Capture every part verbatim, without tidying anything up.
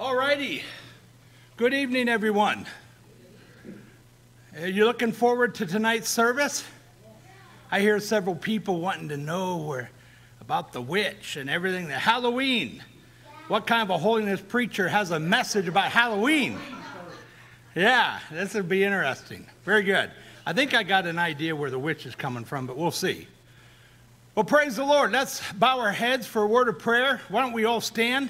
All righty. Good evening, everyone. Are you looking forward to tonight's service? I hear several people wanting to know where, about the witch and everything. The Halloween. What kind of a holiness preacher has a message about Halloween? Yeah, this would be interesting. Very good. I think I got an idea where the witch is coming from, but we'll see. Well, praise the Lord. Let's bow our heads for a word of prayer. Why don't we all stand?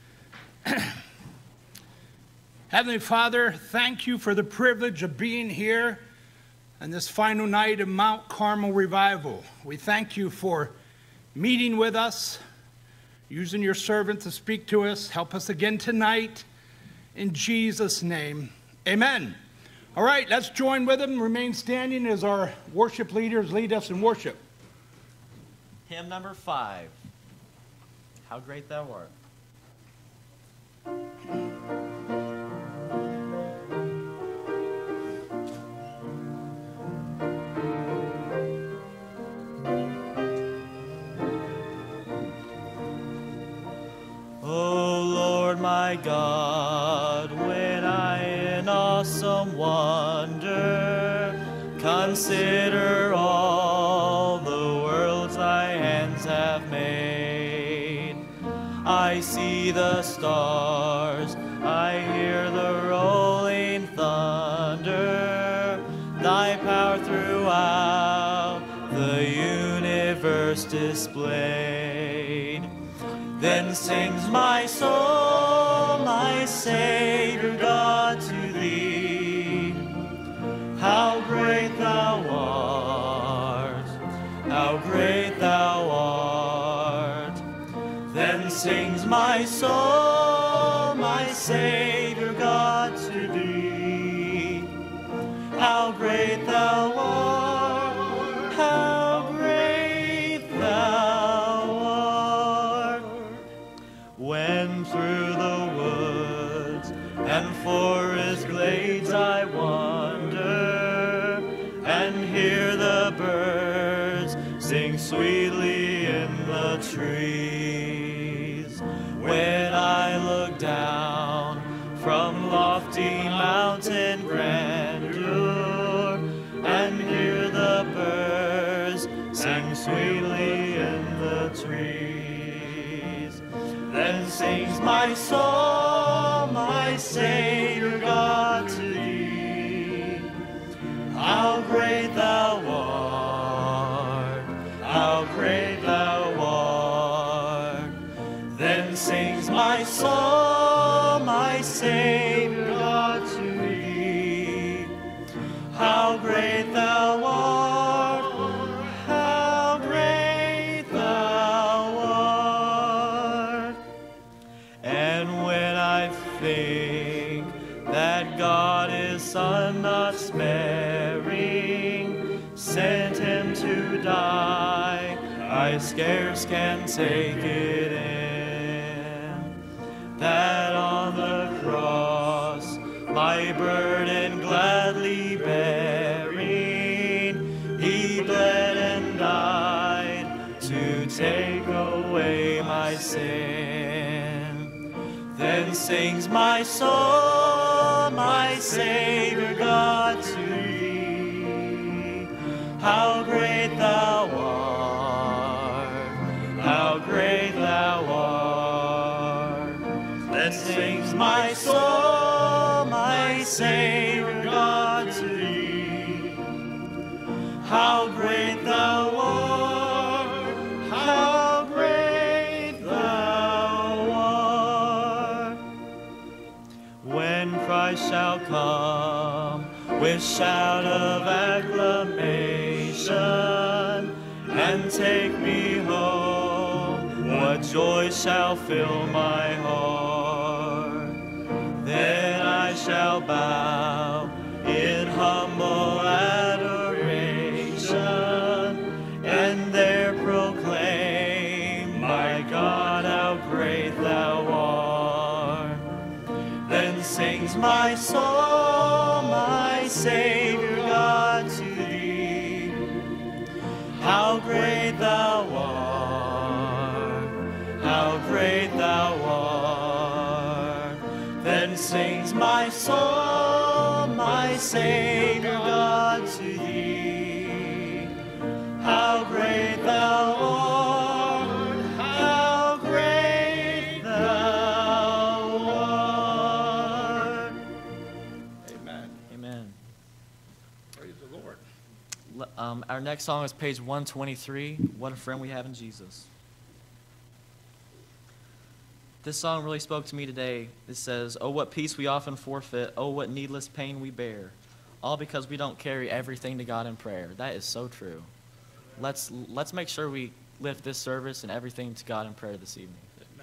Heavenly Father, thank you for the privilege of being here on this final night of Mount Carmel Revival. We thank you for meeting with us, using your servant to speak to us. Help us again tonight. In Jesus' name, amen. All right, let's join with them. Remain standing as our worship leaders lead us in worship. Hymn number five, How Great Thou Art. O Lord my God, when I in awesome wonder consider all the worlds thy hands have made, I see the stars, I hear the rolling thunder, thy power throughout the universe displayed. Then sings my soul, my Savior God, to thee. How great thou art, how great thou art. Then sings my soul, my Savior God, to thee. How great thou art, how great thou art. When through the woods and forest glades I wander and hear the birds sing sweetly in the trees, when I look down from lofty mountain grandeur and hear the birds sing sweetly in the trees, then sings my soul, my Savior God, to thee. How great thou art, how great thou art. Then sings my soul, my Savior God, to thee. How great thou art, how great thou art. And when I think that God his Son not sparing sent him to die, I scarce can take it in, that on the cross my burden gladly bearing, he bled and died to take away my sin. Then sings my soul, my Savior God, to thee. How great thou art, how great thou art. Then sings my soul, my Savior God, to thee. How great thou art, how great thou art. When Christ shall come with shout of acclamation and take me home, what joy shall fill my heart. Then I shall bow in humble adoration and there proclaim, my God, how great thou art. Then sings my soul, my Savior God, to thee. How great thou art, how great thou art. the Lord. Um, our next song is page one twenty-three, What a Friend We Have in Jesus. This song really spoke to me today. It says, oh, what peace we often forfeit. Oh, what needless pain we bear. All because we don't carry everything to God in prayer. That is so true. Let's, let's make sure we lift this service and everything to God in prayer this evening.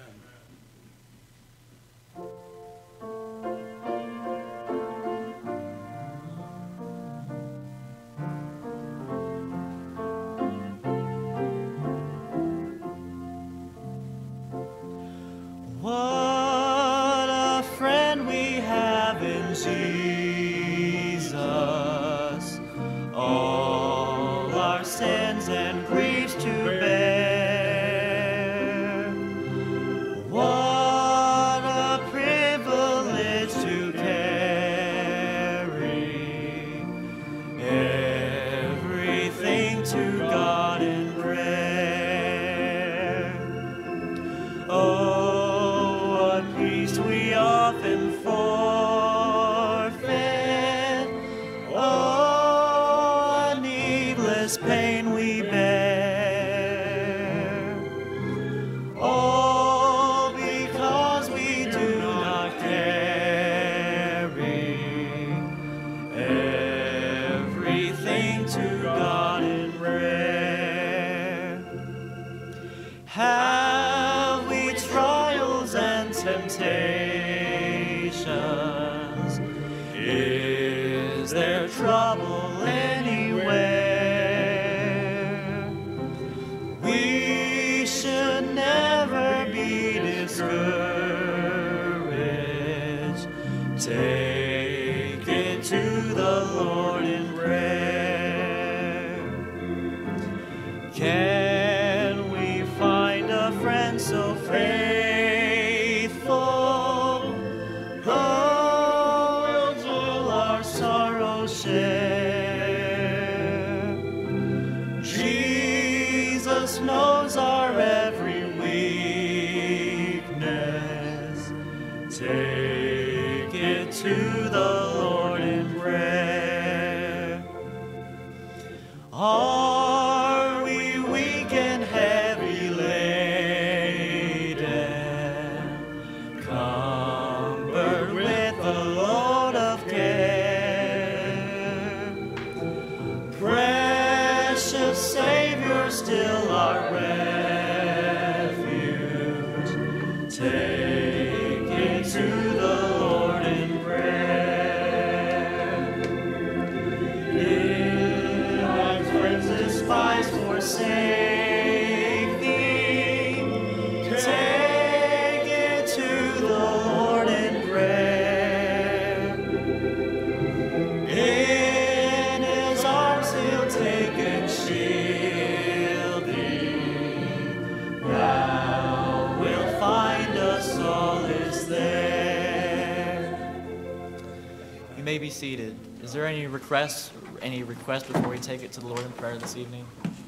Be seated. Is there any requests, any requests before we take it to the Lord in prayer this evening?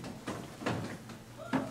I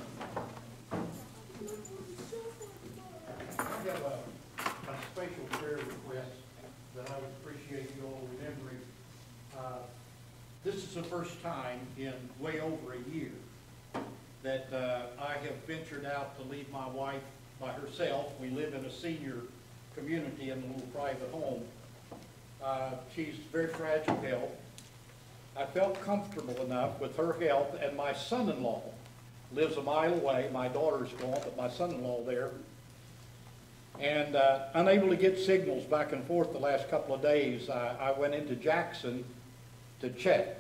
have a, a special prayer request that I would appreciate you all remembering. Uh, this is the first time in way over a year that uh, I have ventured out to leave my wife by herself. We live in a senior community in a little private home. Uh, she's very fragile health. I felt comfortable enough with her health, and my son-in-law lives a mile away. My daughter's gone, but my son-in-law there. And uh, unable to get signals back and forth the last couple of days, I, I went into Jackson to check.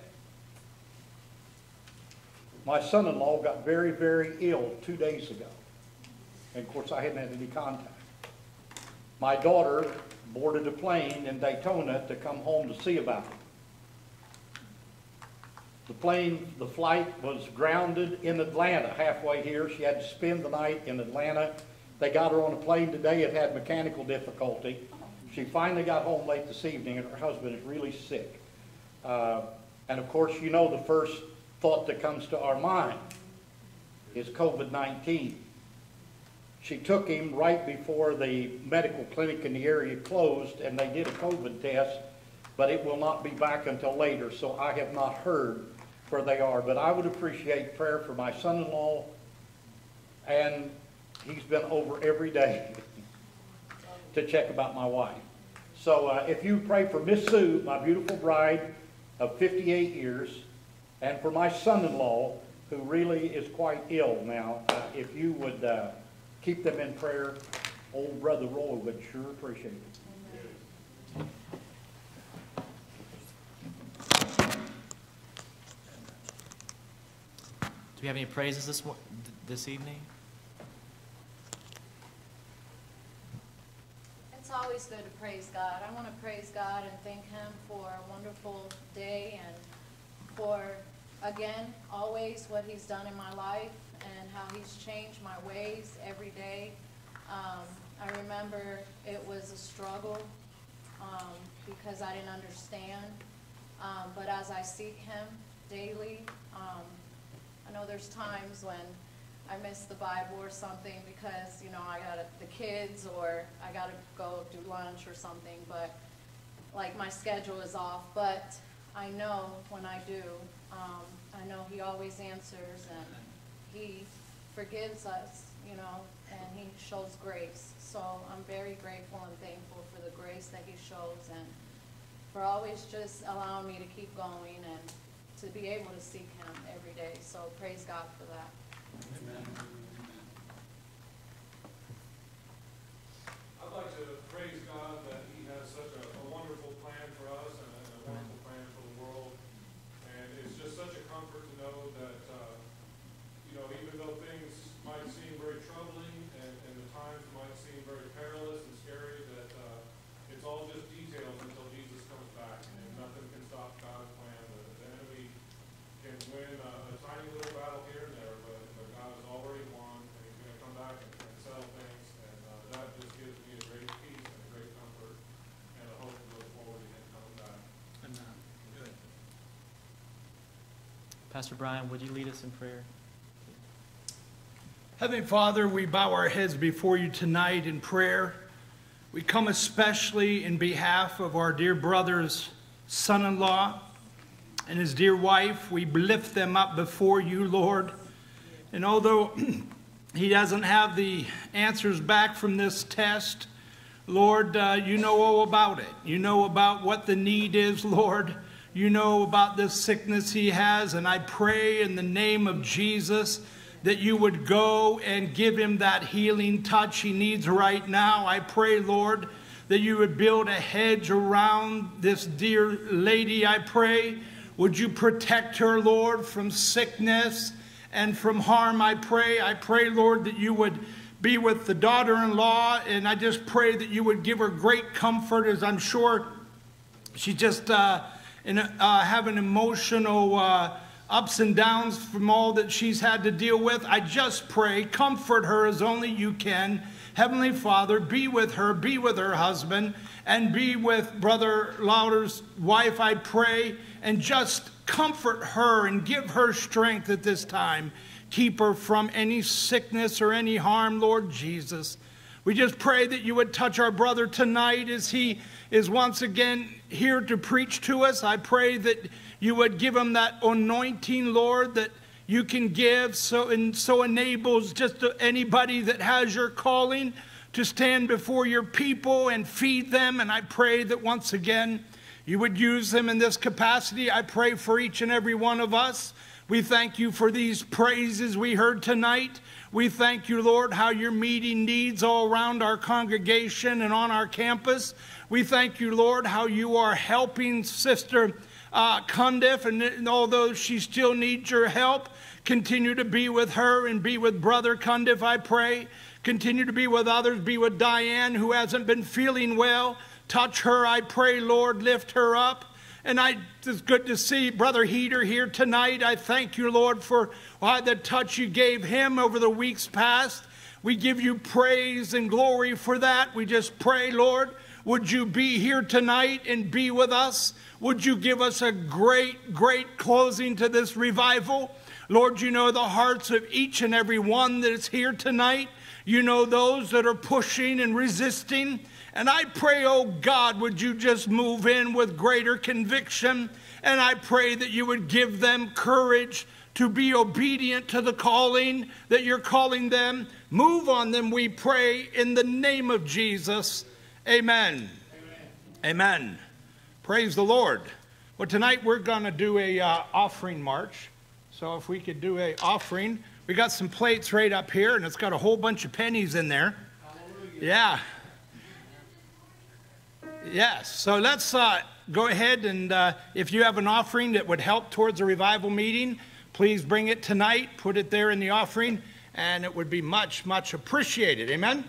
My son-in-law got very, very ill two days ago. And of course, I hadn't had any contact. My daughter boarded a plane in Daytona to come home to see about it. The plane, the flight was grounded in Atlanta halfway here. She had to spend the night in Atlanta. They got her on a plane today. It had mechanical difficulty. She finally got home late this evening, and her husband is really sick. Uh, and of course, you know the first thought that comes to our mind is COVID nineteen. She took him right before the medical clinic in the area closed, and they did a COVID test, but it will not be back until later, so I have not heard where they are. But I would appreciate prayer for my son-in-law, and he's been over every day to check about my wife. So uh, if you pray for Miss Sue, my beautiful bride of fifty-eight years, and for my son-in-law, who really is quite ill now, uh, if you would uh, keep them in prayer, old Brother Roy would sure appreciate it. Do we have any praises this mo- this evening? It's always good to praise God. I want to praise God and thank Him for a wonderful day and for, again, always what He's done in my life and how He's changed my ways every day. Um, I remember it was a struggle um, because I didn't understand. Um, but as I seek Him daily, um, I know there's times when I miss the Bible or something because, you know, I got the kids or I got to go do lunch or something, but like my schedule is off. But I know when I do, um, I know He always answers and He forgives us, you know, and He shows grace. So I'm very grateful and thankful for the grace that He shows and for always just allowing me to keep going and to be able to seek Him every day. So praise God for that. Amen. I'd like to praise God that He has such a, a wonderful plan for us and a, and a wonderful plan for the world. And it's just such a comfort to know that, uh, you know, even though things might seem very troubling and, and the times might seem very perilous and scary, that uh, it's all just details until Jesus comes back. And nothing can stop God's plan. The, the enemy can win a, a tiny little battle here and there, but, but God has already won, and He's going to come back and, and settle things, and uh, that just gives me a great peace and a great comfort and a hope to look forward to Him coming back. Amen. Good. Pastor Brian, would you lead us in prayer? Heavenly Father, we bow our heads before you tonight in prayer. We come especially in behalf of our dear brother's son-in-law and his dear wife. We lift them up before you, Lord. And although he doesn't have the answers back from this test, Lord, uh, you know all about it. You know about what the need is, Lord. You know about this sickness he has. And I pray in the name of Jesus that you would go and give him that healing touch he needs right now. I pray, Lord, that you would build a hedge around this dear lady, I pray. Would you protect her, Lord, from sickness and from harm, I pray. I pray, Lord, that you would be with the daughter-in-law, and I just pray that you would give her great comfort, as I'm sure she just uh, in a, uh, having emotional uh, ups and downs from all that she's had to deal with. I just pray, comfort her as only you can. Heavenly Father, be with her, be with her husband, and be with Brother Lauder's wife, I pray, and just comfort her and give her strength at this time. Keep her from any sickness or any harm, Lord Jesus. We just pray that you would touch our brother tonight as he is once again here to preach to us. I pray that you would give him that anointing, Lord, that you can give so and so enables just anybody that has your calling to stand before your people and feed them. And I pray that once again you would use them in this capacity. I pray for each and every one of us. We thank you for these praises we heard tonight. We thank you, Lord, how you're meeting needs all around our congregation and on our campus. We thank you, Lord, how you are helping Sister uh, Cundiff, and, and although she still needs your help, continue to be with her and be with Brother Cundiff, I pray. Continue to be with others. Be with Diane, who hasn't been feeling well. Touch her, I pray, Lord. Lift her up. And I, it's good to see Brother Heater here tonight. I thank you, Lord, for uh, the touch you gave him over the weeks past. We give you praise and glory for that. We just pray, Lord, would you be here tonight and be with us? Would you give us a great, great closing to this revival? Lord, you know the hearts of each and every one that is here tonight. You know those that are pushing and resisting. And I pray, oh God, would you just move in with greater conviction? And I pray that you would give them courage to be obedient to the calling that you're calling them. Move on them, we pray, in the name of Jesus. Amen. Amen. Amen. Praise the Lord. Well, tonight we're going to do a uh, offering march. So if we could do a offering. We got some plates right up here, and it's got a whole bunch of pennies in there. Hallelujah. Yeah. Yes, so let's uh, go ahead and uh, if you have an offering that would help towards a revival meeting, please bring it tonight, put it there in the offering, and it would be much, much appreciated. Amen?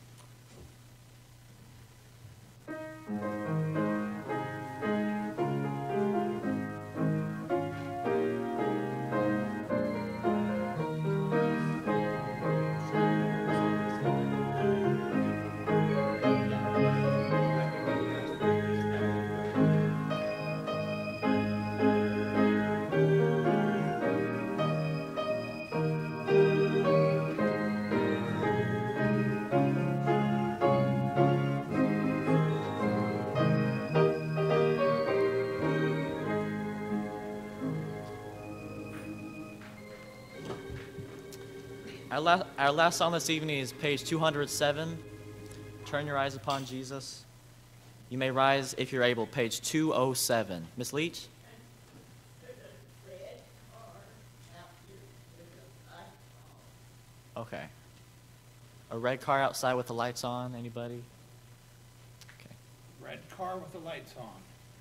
Our last, our last song this evening is page two hundred seven, Turn Your Eyes Upon Jesus. You may rise if you're able, page two oh seven. Miss Leach? Okay. A red car outside with the lights on, anybody? Okay. Red car with the lights on.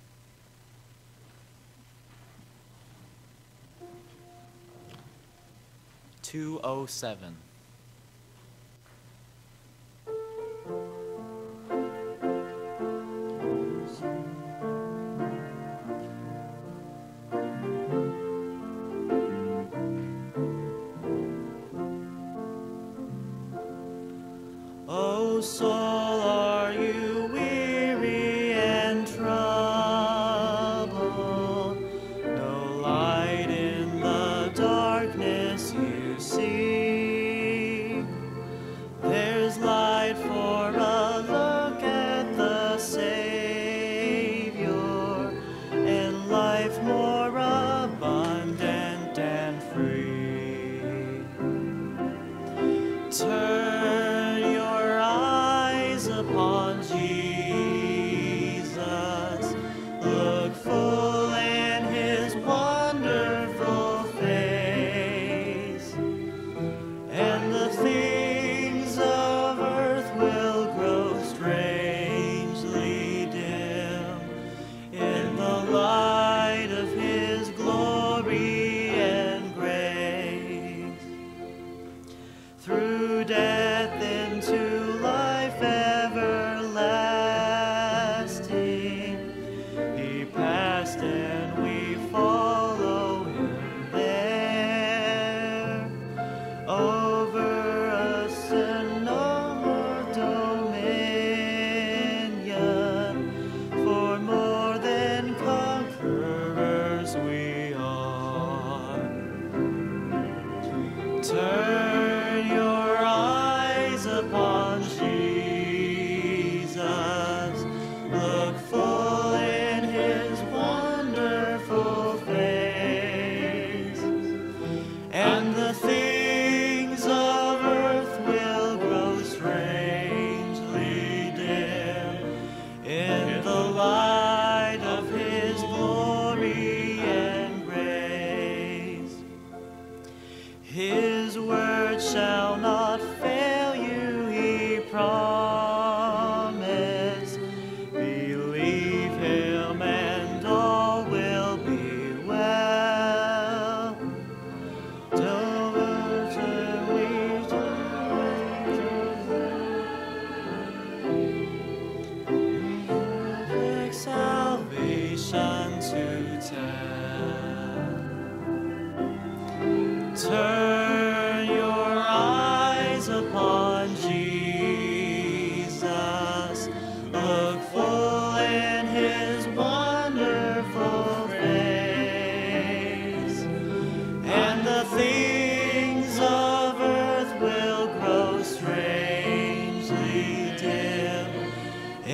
two oh seven. O soul, are you weary and troubled? No light in the darkness you see. There's light for a look at the Savior, and life more abundant and free. Turn your eyes upon Jesus. Look full in his wonderful face, and the things of earth will grow strangely dim in the light of his glory and grace. Through death into life everlasting, he passed and we follow him there. Over us and no more dominion, for more than conquerors we are. Turn your eyes upon Jesus. Look full in his wonderful face, and the things of earth will grow strangely dim in the light of his glory and grace. His word shall not fail you, he promised. Believe him and all will be well. Don't perfect salvation to tell. Turn your eyes upon Jesus. Look full in his wonderful face, and the things of earth will grow strangely dim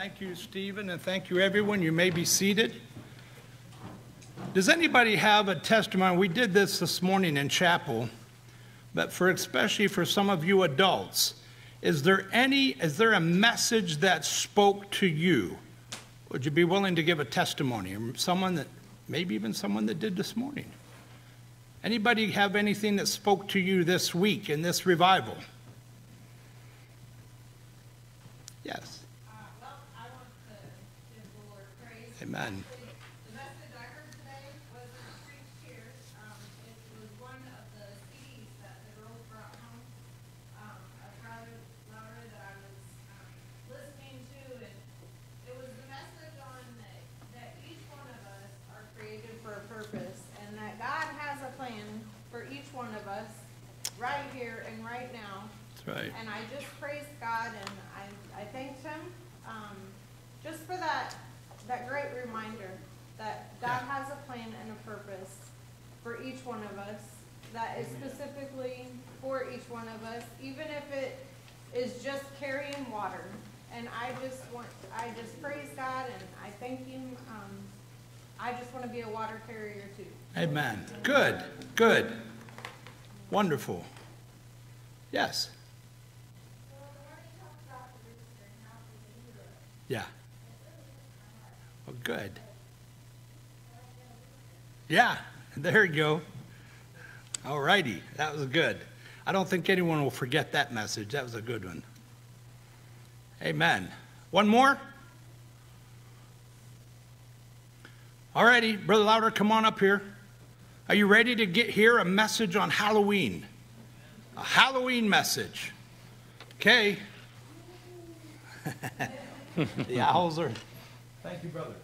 Thank you, Stephen, and thank you, everyone. You may be seated. Does anybody have a testimony? We did this this morning in chapel, but for especially for some of you adults, is there any, is there a message that spoke to you? Would you be willing to give a testimony? Or someone that, maybe even someone that did this morning? Anybody have anything that spoke to you this week in this revival? Yes. Uh, well, I want to give the Lord praise. Amen. The message I heard today wasn't preached here. Um, it was one of the C Ds that the girls brought home. Um, a brother, louder that I was um, listening to, and it was the message on that, that each one of us are created for a purpose, and that God has a plan for each one of us right here and right now. That's right. And I just praised God, and I, I thanked him um, just for that, that great reminder that God Yeah. has a plan and a purpose for each one of us, that is specifically for each one of us, even if it is just carrying water. And I just want, I just praise God, and I thank him. Um, I just want to be a water carrier too. Amen. Good, good. Wonderful. Yes. Yeah. Well, good. Yeah, there you go. All righty, that was good. I don't think anyone will forget that message. That was a good one. Amen. One more? All righty, Brother Louder, come on up here. Are you ready to get here a message on Halloween? A Halloween message. Okay. The owls are. Thank you, brother.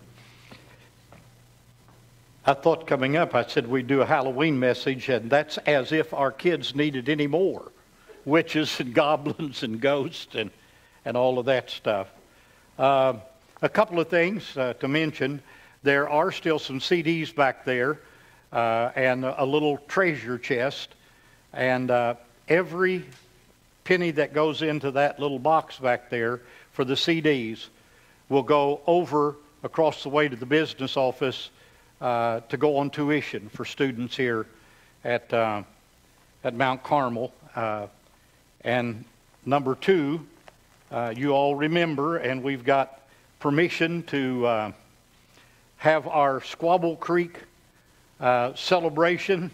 I thought coming up, I said we'd do a Halloween message, and that's as if our kids needed any more witches and goblins and ghosts and, and all of that stuff. Uh, a couple of things uh, to mention. There are still some C Ds back there uh, and a little treasure chest, and uh, every penny that goes into that little box back there for the C Ds will go over across the way to the business office uh, to go on tuition for students here at uh, at Mount Carmel. Uh, and number two, uh, you all remember, and we've got permission to uh, have our Squabble Creek uh, celebration.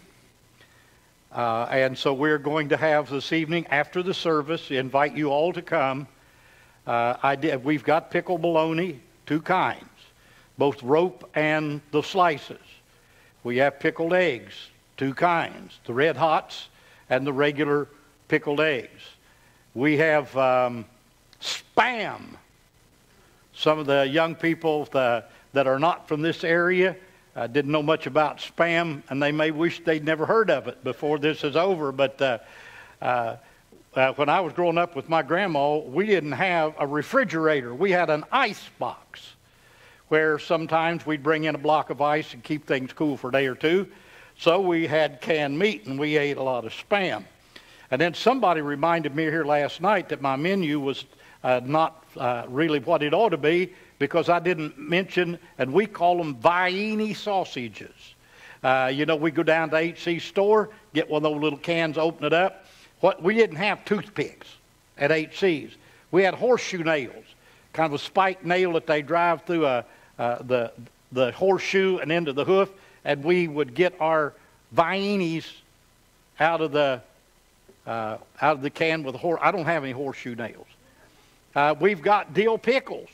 Uh, and so we're going to have this evening after the service, invite you all to come. Uh, I did, we've got pickled bologna, two kinds, both rope and the slices. We have pickled eggs, two kinds, the red hots and the regular pickled eggs. We have um, Spam. Some of the young people the, that are not from this area uh, didn't know much about Spam, and they may wish they'd never heard of it before this is over, but uh, uh, Uh, when I was growing up with my grandma, we didn't have a refrigerator. We had an ice box where sometimes we'd bring in a block of ice and keep things cool for a day or two. So we had canned meat, and we ate a lot of Spam. And then somebody reminded me here last night that my menu was uh, not uh, really what it ought to be, because I didn't mention, and we call them Viennese sausages. Uh, you know, we go down to H C's store, get one of those little cans, open it up. What, we didn't have toothpicks at H C's. We had horseshoe nails, kind of a spiked nail that they drive through a, uh, the, the horseshoe and into the hoof, and we would get our Viennese out of the, uh, out of the can with a horse. I don't have any horseshoe nails. Uh, we've got dill pickles.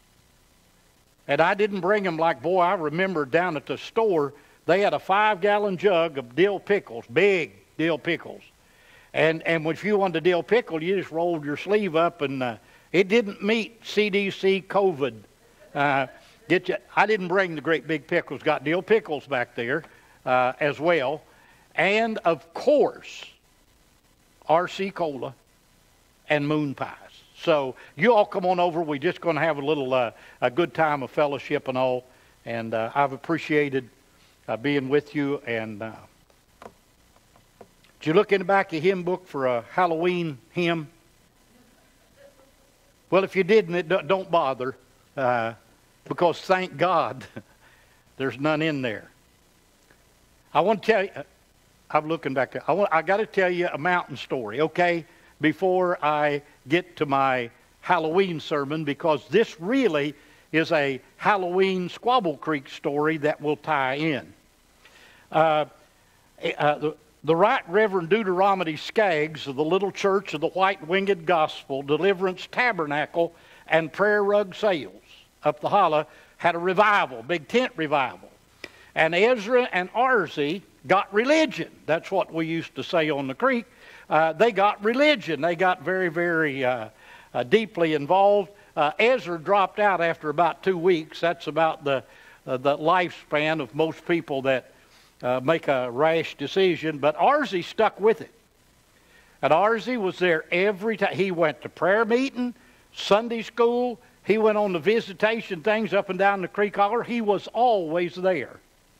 And I didn't bring them like, boy, I remember down at the store, they had a five-gallon jug of dill pickles, big dill pickles. And, and if you wanted a dill pickle, you just rolled your sleeve up, and uh, it didn't meet C D C COVID. Uh, get you, I didn't bring the great big pickles. Got dill pickles back there uh, as well. And, of course, R C Cola and moon pies. So you all come on over. We're just going to have a little uh, a good time of fellowship and all. And uh, I've appreciated uh, being with you. And uh, did you look in the back of the hymn book for a Halloween hymn? Well, if you didn't, it don't bother. uh, because thank God there's none in there. I want to tell you, I'm looking back there. I, want, I got to tell you a mountain story, okay, before I get to my Halloween sermon, because this really is a Halloween Squabble Creek story that will tie in. Uh, uh, the, the Right Reverend Deuteronomy Skaggs of the Little Church of the White Winged Gospel, Deliverance Tabernacle, and Prayer Rug Sales up the holler had a revival, big tent revival. And Ezra and Arzy got religion. That's what we used to say on the creek. Uh, they got religion. They got very, very uh, uh, deeply involved. Uh, Ezra dropped out after about two weeks. That's about the, uh, the lifespan of most people that uh, make a rash decision. But Arzy stuck with it. And Arzy was there every time. He went to prayer meeting, Sunday school. He went on the visitation things up and down the creek holler. He was always there.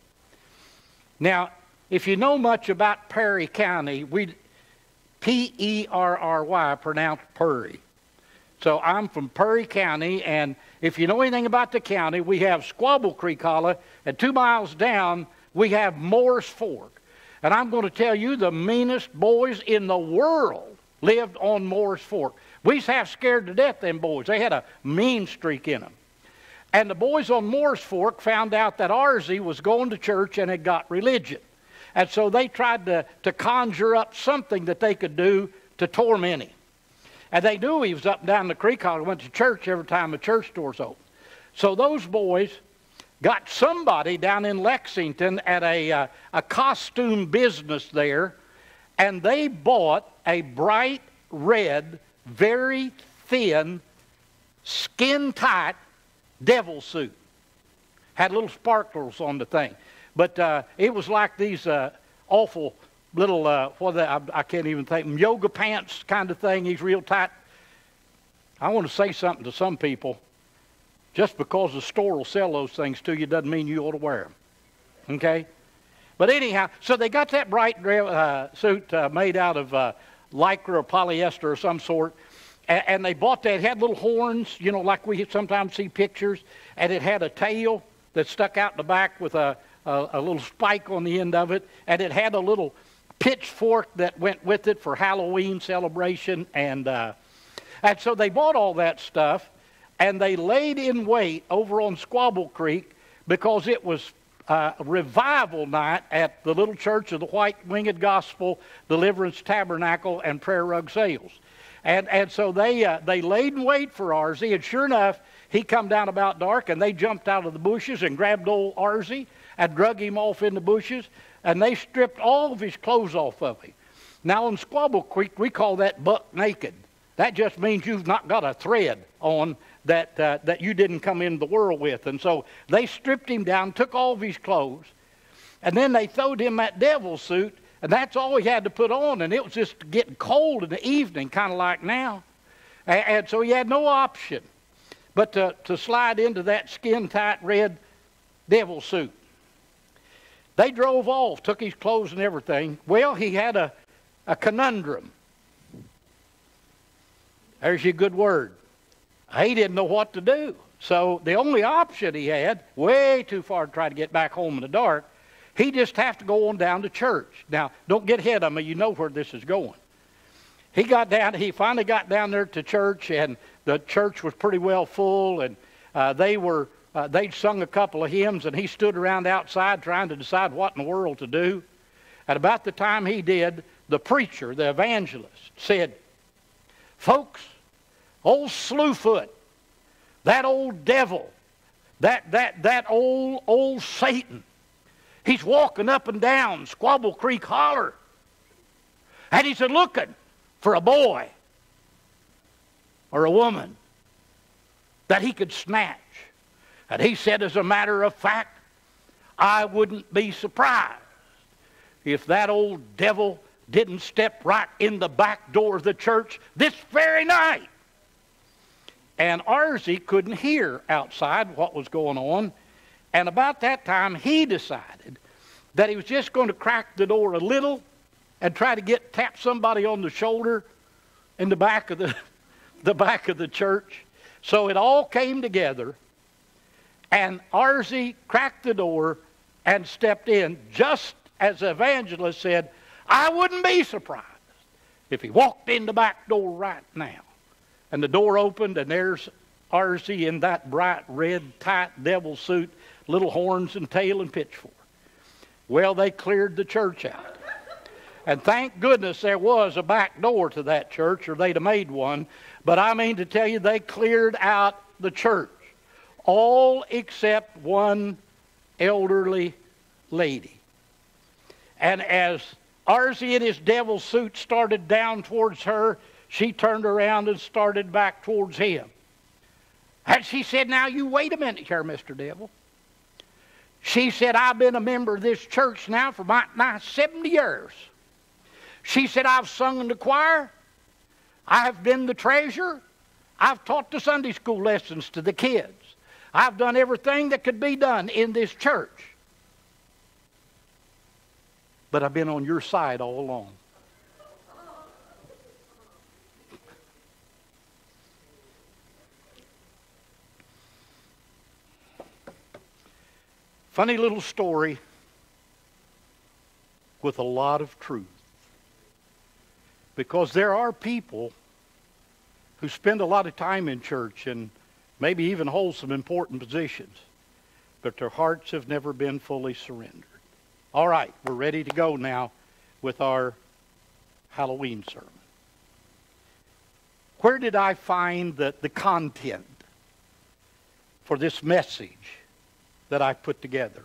Now, if you know much about Perry County, we P E R R Y, pronounced Purry. So I'm from Perry County, and if you know anything about the county, we have Squabble Creek Holler, and two miles down, we have Moore's Fork. And I'm going to tell you, the meanest boys in the world lived on Moore's Fork. We was half scared to death, them boys. They had a mean streak in them. And the boys on Moore's Fork found out that Arzy was going to church and had got religion. And so they tried to, to conjure up something that they could do to torment him. And they knew he was up and down the creek holler, went to church every time the church doors open. So those boys got somebody down in Lexington at a, uh, a costume business there, and they bought a bright red, very thin, skin-tight devil suit. Had little sparklers on the thing. But uh, it was like these uh, awful little, uh, what I, I can't even think, yoga pants kind of thing. He's real tight. I want to say something to some people. Just because the store will sell those things to you doesn't mean you ought to wear them. Okay? But anyhow, so they got that bright uh, suit uh, made out of uh, lycra or polyester or some sort. And, and they bought that. It had little horns, you know, like we sometimes see pictures. And it had a tail that stuck out the back with a A, a little spike on the end of it, and it had a little pitchfork that went with it for Halloween celebration, and uh, and so they bought all that stuff, and they laid in wait over on Squabble Creek because it was uh, revival night at the Little Church of the White Winged Gospel, Deliverance Tabernacle, and Prayer Rug Sales, and and so they uh, they laid in wait for Arzy, and sure enough, he come down about dark, and they jumped out of the bushes and grabbed old Arzy and drug him off in the bushes, and they stripped all of his clothes off of him. Now on Squabble Creek, we call that buck naked. That just means you've not got a thread on that uh, that you didn't come into the world with. And so they stripped him down, took all of his clothes, and then they throwed him that devil suit, and that's all he had to put on, and it was just getting cold in the evening, kind of like now. And, and so he had no option but to, to slide into that skin-tight red devil suit. They drove off, took his clothes and everything. Well, he had a, a conundrum. There's your good word. He didn't know what to do. So the only option he had, way too far to try to get back home in the dark, he just have to go on down to church. Now, don't get ahead of me. You know where this is going. He got down, he finally got down there to church, and the church was pretty well full, and uh, they were, uh, they'd sung a couple of hymns, and he stood around outside trying to decide what in the world to do. At about the time he did, the preacher, the evangelist, said, "Folks, old Slewfoot, that old devil, that, that, that old, old Satan, he's walking up and down Squabble Creek Holler, and he's looking for a boy or a woman that he could snatch." And he said, as a matter of fact, I wouldn't be surprised if that old devil didn't step right in the back door of the church this very night. And Arzy couldn't hear outside what was going on. And about that time, he decided that he was just going to crack the door a little and try to get tap somebody on the shoulder in the back of the, the back of the church. So it all came together, And Arzy cracked the door and stepped in, just as the evangelist said, I wouldn't be surprised if he walked in the back door right now. And the door opened, and there's Arzy in that bright red, tight devil suit, little horns and tail and pitchfork. Well, they cleared the church out. And thank goodness there was a back door to that church, or they'd have made one. But I mean to tell you, they cleared out the church. All except one elderly lady. And as Arzy in his devil suit started down towards her, she turned around and started back towards him. And she said, now you wait a minute here, Mister Devil. She said, I've been a member of this church now for my, my seventy years. She said, I've sung in the choir. I have been the treasurer. I've taught the Sunday school lessons to the kids. I've done everything that could be done in this church. But I've been on your side all along. Funny little story with a lot of truth. Because there are people who spend a lot of time in church and maybe even hold some important positions, but their hearts have never been fully surrendered. All right, we're ready to go now with our Halloween sermon. Where did I find the, the content for this message that I put together?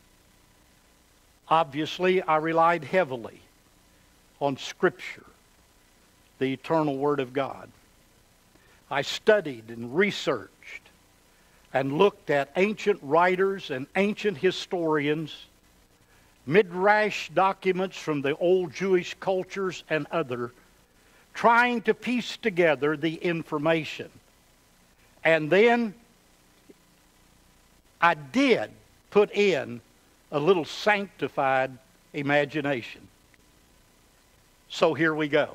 Obviously, I relied heavily on Scripture, the eternal Word of God. I studied and researched and looked at ancient writers and ancient historians, midrash documents from the old Jewish cultures and other, trying to piece together the information. And then I did put in a little sanctified imagination. So here we go.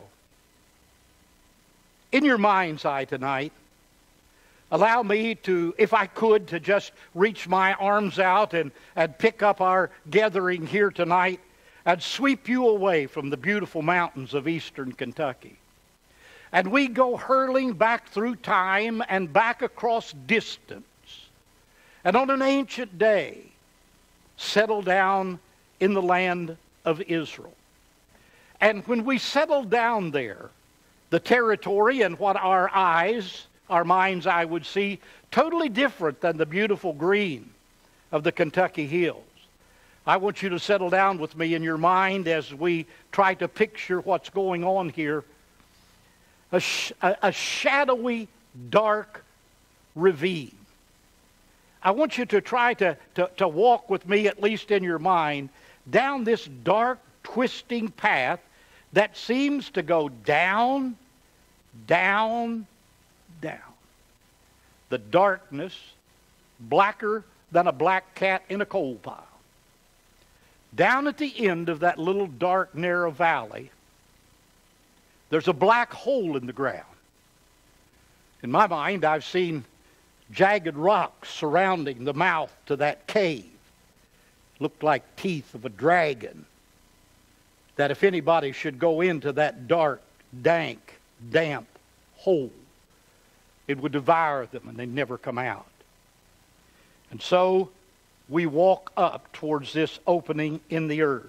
In your mind's eye tonight, allow me to, if I could, to just reach my arms out and, and pick up our gathering here tonight and sweep you away from the beautiful mountains of eastern Kentucky. And we go hurling back through time and back across distance. And on an ancient day, settle down in the land of Israel. And when we settle down there, the territory and what our eyes, our mind's eye would see, totally different than the beautiful green of the Kentucky hills. I want you to settle down with me in your mind as we try to picture what's going on here. A, sh- a, a shadowy, dark ravine. I want you to try to, to, to walk with me, at least in your mind, down this dark, twisting path that seems to go down, down, down. The darkness, blacker than a black cat in a coal pile. Down at the end of that little dark, narrow valley, there's a black hole in the ground. In my mind, I've seen jagged rocks surrounding the mouth to that cave. Looked like teeth of a dragon. That if anybody should go into that dark, dank, damp hole, it would devour them and they'd never come out. And so we walk up towards this opening in the earth.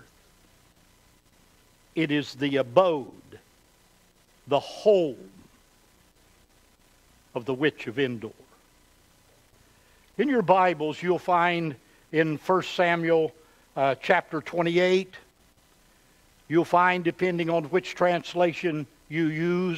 It is the abode, the home of the witch of Endor. In your Bibles, you'll find in First Samuel uh, chapter twenty-eight, you'll find, depending on which translation you use,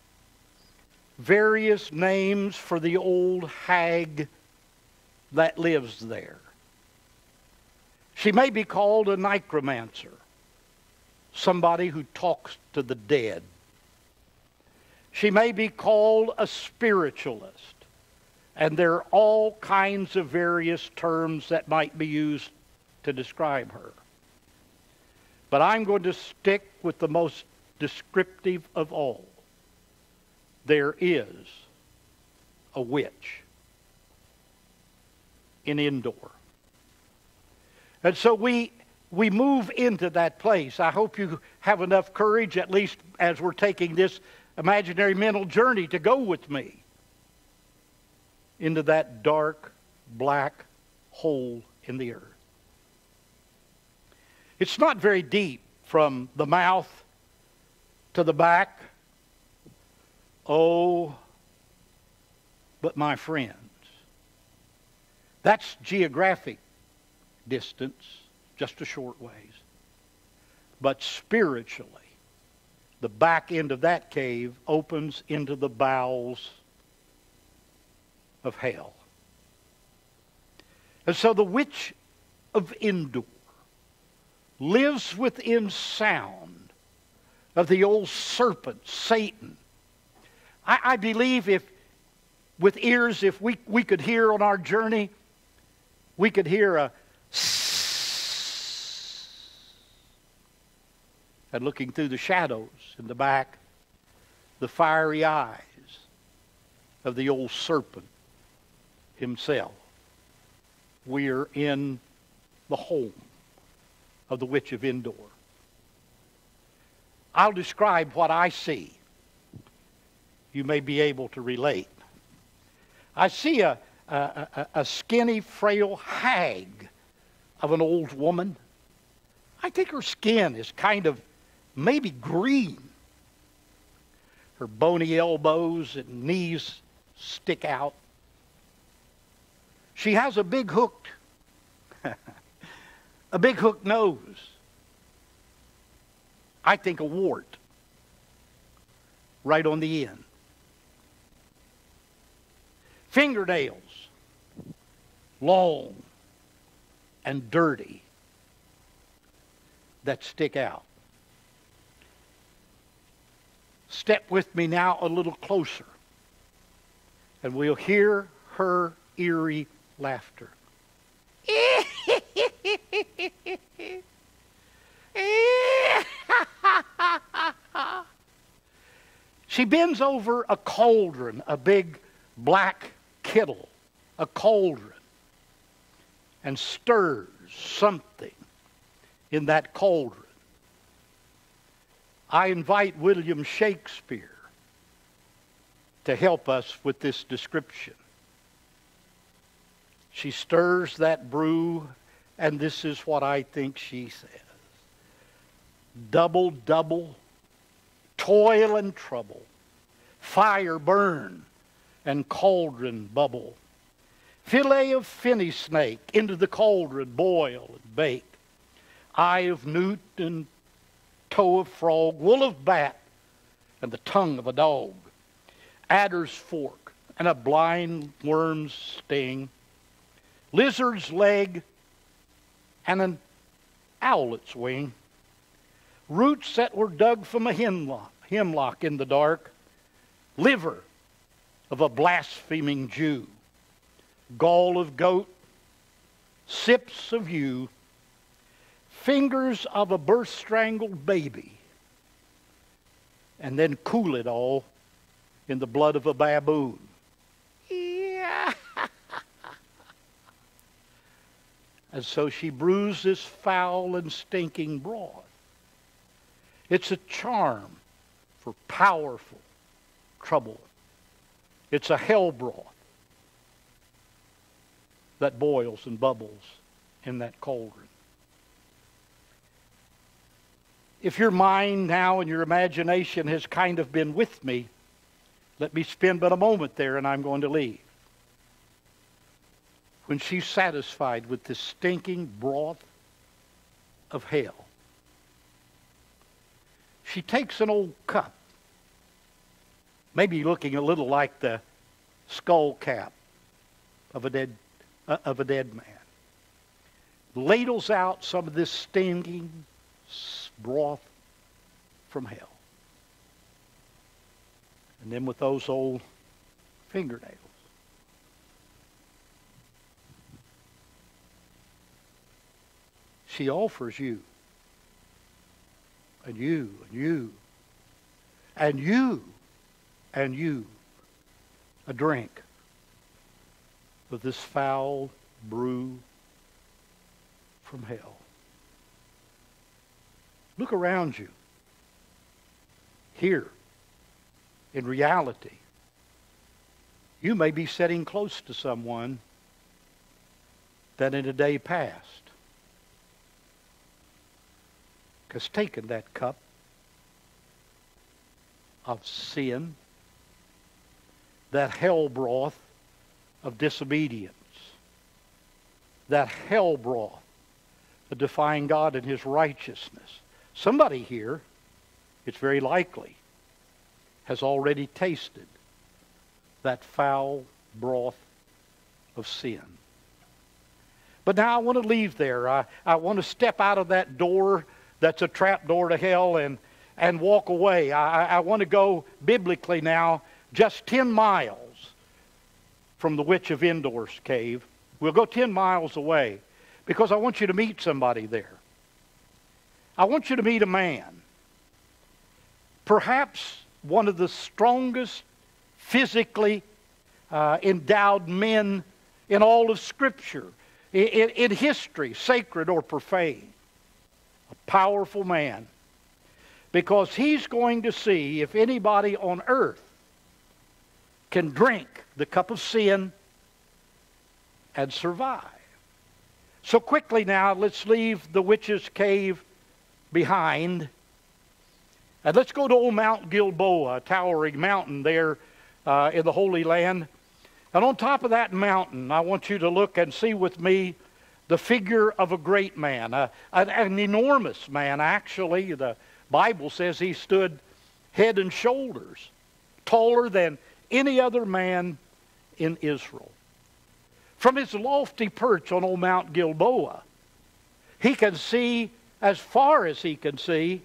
various names for the old hag that lives there. She may be called a necromancer, somebody who talks to the dead. She may be called a spiritualist. And there are all kinds of various terms that might be used to describe her. But I'm going to stick with the most descriptive of all. There is a witch. in Endor. And so we we move into that place. I hope you have enough courage, at least as we're taking this imaginary mental journey, to go with me into that dark, black hole in the earth. It's not very deep from the mouth to the back. Oh, but my friends, that's geographic distance, just a short ways. But spiritually, the back end of that cave opens into the bowels of hell. And so the witch of Endor lives within sound of the old serpent, Satan. I, I believe if, with ears, if we, we could hear on our journey, we could hear a and looking through the shadows in the back, the fiery eyes of the old serpent himself. We're in the home of the witch of Endor. I'll describe what I see. You may be able to relate. I see a, a, a, a skinny, frail hag of an old woman. I think her skin is kind of maybe green. Her bony elbows and knees stick out. She has a big hooked, a big hooked nose. I think a wart right on the end. Fingernails, long and dirty, that stick out. Step with me now a little closer, and we'll hear her eerie laughter. She bends over a cauldron, a big black kettle, a cauldron, and stirs something in that cauldron. I invite William Shakespeare to help us with this description. She stirs that brew, and this is what I think she says. Double, double, toil and trouble, fire burn, and cauldron bubble. Fillet of finny snake into the cauldron boil and bake. Eye of newt and toe of frog, wool of bat, and the tongue of a dog. Adder's fork and a blind worm's sting. Lizard's leg and an owlet's wing. Roots that were dug from a hemlock, hemlock in the dark. Liver of a blaspheming Jew. Gall of goat. Sips of ewe. Fingers of a birth-strangled baby. And then cool it all in the blood of a baboon. Yeah. And so she brews this foul and stinking broth. It's a charm for powerful trouble. It's a hell broth that boils and bubbles in that cauldron. If your mind now and your imagination has kind of been with me, let me spend but a moment there and I'm going to leave. When she's satisfied with this stinking broth of hell, she takes an old cup, maybe looking a little like the skull cap of a dead, uh, of a dead man, ladles out some of this stinking broth from hell. And then with those old fingernails, she offers you, and you, and you, and you, and you, a drink of this foul brew from hell. Look around you. Here, in reality, you may be sitting close to someone that in a day past has taken that cup of sin, that hell broth of disobedience, that hell broth of defying God and His righteousness. Somebody here, it's very likely, has already tasted that foul broth of sin. But now I want to leave there. I, I want to step out of that door that's a trap door to hell and, and walk away. I, I want to go biblically now just ten miles from the Witch of Endor's cave. We'll go ten miles away because I want you to meet somebody there. I want you to meet a man, perhaps one of the strongest physically uh, endowed men in all of Scripture, in, in, in history, sacred or profane. A powerful man. Because he's going to see if anybody on earth can drink the cup of sin and survive. So quickly now, let's leave the witch's cave behind. And let's go to old Mount Gilboa, a towering mountain there uh, in the Holy Land. And on top of that mountain, I want you to look and see with me the figure of a great man, uh, an, an enormous man. Actually, the Bible says he stood head and shoulders taller than any other man in Israel. From his lofty perch on old Mount Gilboa, he can see as far as he can see.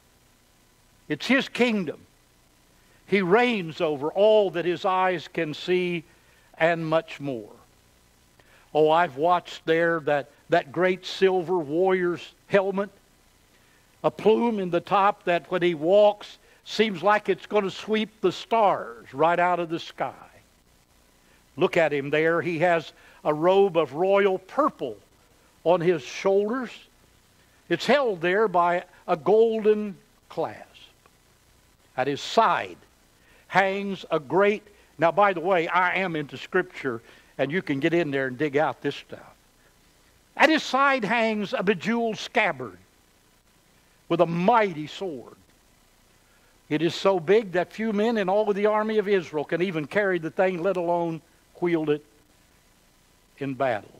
It's his kingdom. He reigns over all that his eyes can see and much more. Oh, I've watched there that, that great silver warrior's helmet, a plume in the top that when he walks seems like it's going to sweep the stars right out of the sky. Look at him there. He has a robe of royal purple on his shoulders. It's held there by a golden clasp. At his side hangs a great... Now, by the way, I am into Scripture, and you can get in there and dig out this stuff. At his side hangs a bejeweled scabbard with a mighty sword. It is so big that few men in all of the army of Israel can even carry the thing, let alone wield it in battle.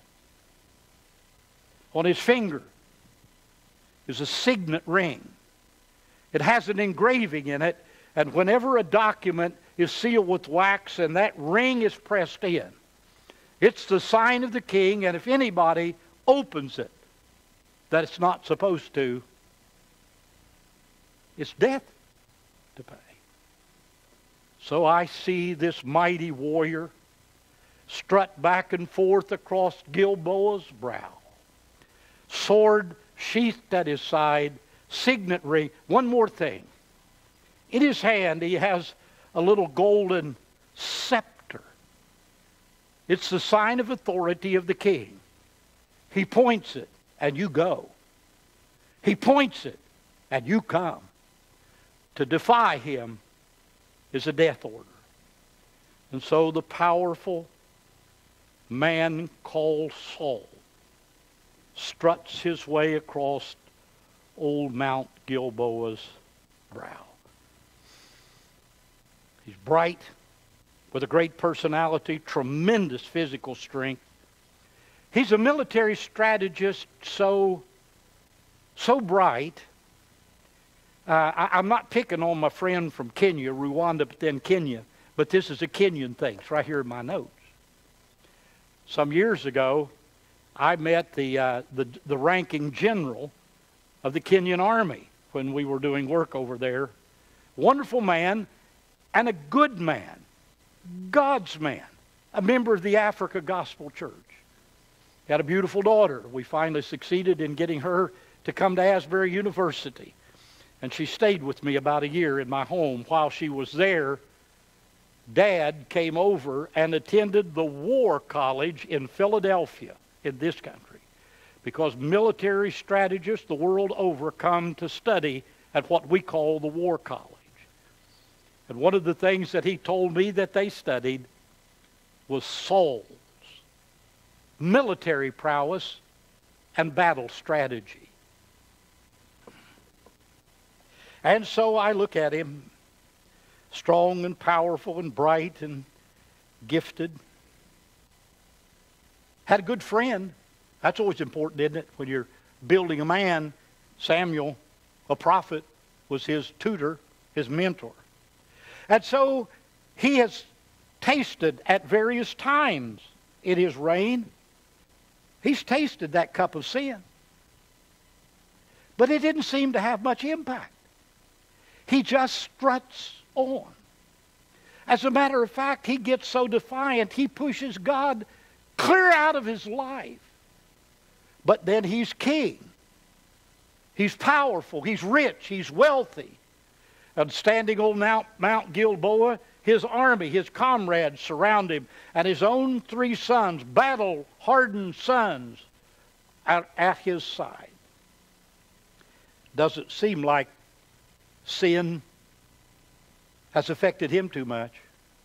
On his finger is a signet ring. It has an engraving in it, and whenever a document is sealed with wax and that ring is pressed in, it's the sign of the king, and if anybody opens it that it's not supposed to, it's death to pay. So I see this mighty warrior strut back and forth across Gilboa's brow, sword sheathed at his side, signet ring. One more thing. In his hand he has a little golden scepter. It's the sign of authority of the king. He points it and you go. He points it and you come. To defy him is a death order. And so the powerful man called Saul struts his way across old Mount Gilboa's brow. He's bright, with a great personality, tremendous physical strength. He's a military strategist so, so bright. Uh, I, I'm not picking on my friend from Kenya, Rwanda, but then Kenya, but this is a Kenyan thing. It's right here in my notes. Some years ago, I met the, uh, the, the ranking general of the Kenyan Army when we were doing work over there. Wonderful man and a good man, God's man, a member of the Africa Gospel Church. He had a beautiful daughter. We finally succeeded in getting her to come to Asbury University. And she stayed with me about a year in my home. While she was there, Dad came over and attended the War College in Philadelphia, in this country, because military strategists the world over come to study at what we call the War College. And one of the things that he told me that they studied was souls, military prowess, and battle strategy. And so I look at him, strong and powerful and bright and gifted. Had a good friend. That's always important, isn't it? When you're building a man, Samuel, a prophet, was his tutor, his mentor. And so he has tasted at various times in his reign. He's tasted that cup of sin. But it didn't seem to have much impact. He just struts on. As a matter of fact, he gets so defiant, he pushes God clear out of his life. But then he's king. He's powerful. He's rich. He's wealthy. And standing on Mount, Mount Gilboa, his army, his comrades surround him, and his own three sons, battle-hardened sons, are at his side. Doesn't seem like sin has affected him too much.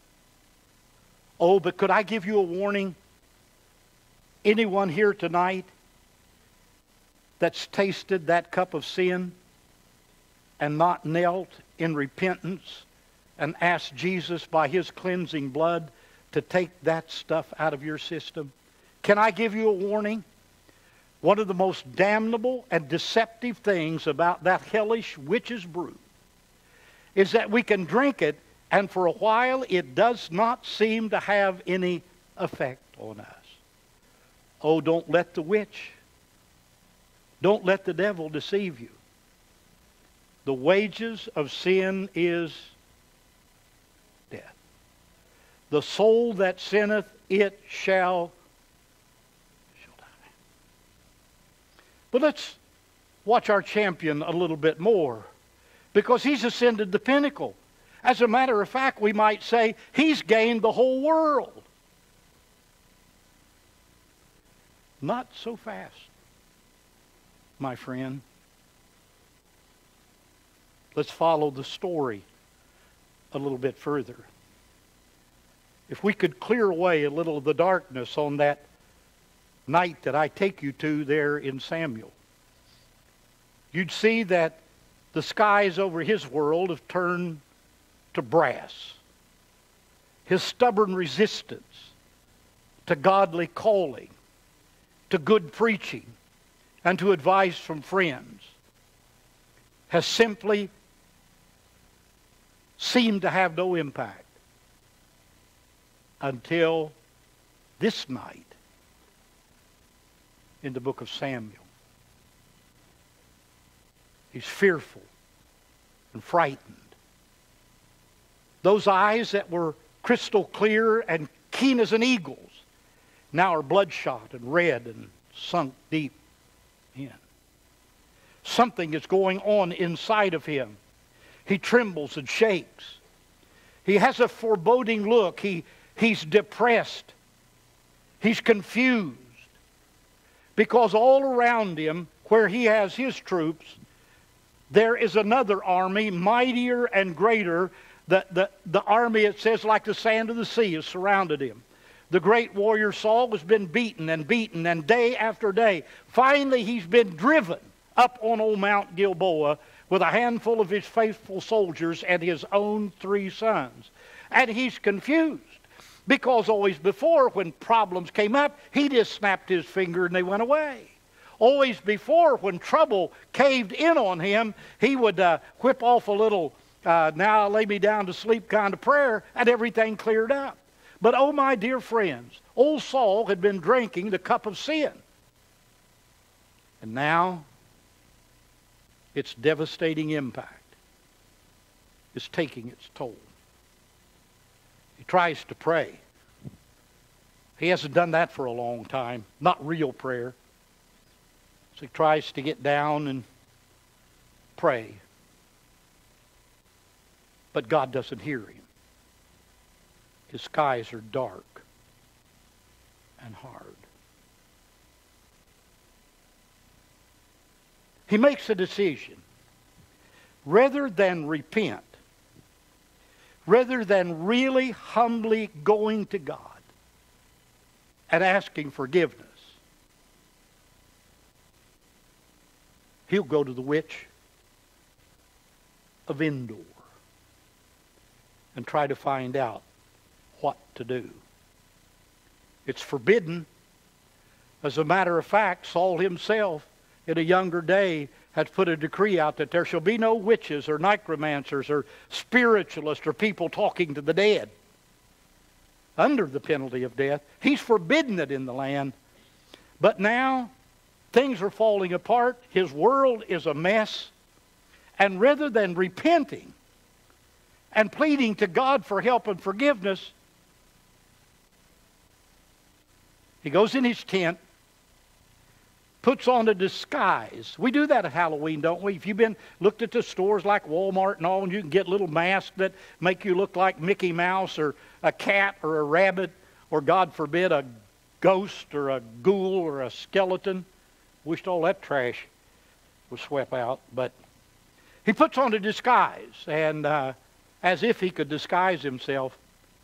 Oh, but could I give you a warning? Anyone here tonight that's tasted that cup of sin and not knelt in repentance and asked Jesus by his cleansing blood to take that stuff out of your system? Can I give you a warning? One of the most damnable and deceptive things about that hellish witch's brew is that we can drink it, and for a while it does not seem to have any effect on us. Oh, don't let the witch, don't let the devil deceive you. The wages of sin is death. The soul that sinneth, it shall, shall die. But let's watch our champion a little bit more, because he's ascended the pinnacle. As a matter of fact, we might say he's gained the whole world. Not so fast, my friend. Let's follow the story a little bit further. If we could clear away a little of the darkness on that night that I take you to there in Samuel, you'd see that the skies over his world have turned to brass. His stubborn resistance to godly calling, to good preaching, and to advice from friends has simply seemed to have no impact until this night in the book of Samuel. He's fearful and frightened. Those eyes that were crystal clear and keen as an eagle's now are bloodshot and red and sunk deep in. Something is going on inside of him. He trembles and shakes. He has a foreboding look. He, he's depressed. He's confused. Because all around him, where he has his troops, there is another army, mightier and greater. The, the, the army, it says, like the sand of the sea, has surrounded him. The great warrior Saul has been beaten and beaten, and day after day. Finally, he's been driven up on old Mount Gilboa with a handful of his faithful soldiers and his own three sons. And he's confused, because always before, when problems came up, he just snapped his finger and they went away. Always before, when trouble caved in on him, he would uh, whip off a little, uh, now I'll lay me down to sleep kind of prayer, and everything cleared up. But oh, my dear friends, old Saul had been drinking the cup of sin. And now, its devastating impact is taking its toll. He tries to pray. He hasn't done that for a long time, not real prayer. So he tries to get down and pray. But God doesn't hear him. his skies are dark and hard. He makes a decision. Rather than repent, rather than really humbly going to God and asking forgiveness, he'll go to the witch of Endor and try to find out what to do. It's forbidden. As a matter of fact, Saul himself, in a younger day, has put a decree out that there shall be no witches or necromancers or spiritualists or people talking to the dead under the penalty of death. He's forbidden it in the land. But now, things are falling apart. His world is a mess. And rather than repenting and pleading to God for help and forgiveness, he goes in his tent, puts on a disguise. We do that at Halloween, don't we? If you've been looked at the stores like Walmart and all, and you can get little masks that make you look like Mickey Mouse or a cat or a rabbit or, God forbid, a ghost or a ghoul or a skeleton. Wished all that trash was swept out. But he puts on a disguise, and uh, as if he could disguise himself.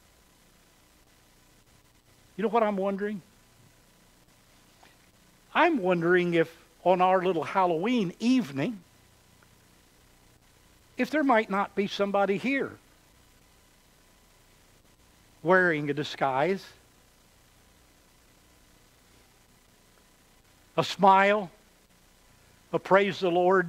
You know what I'm wondering? I'm wondering if on our little Halloween evening, if there might not be somebody here wearing a disguise, a smile, a praise the Lord,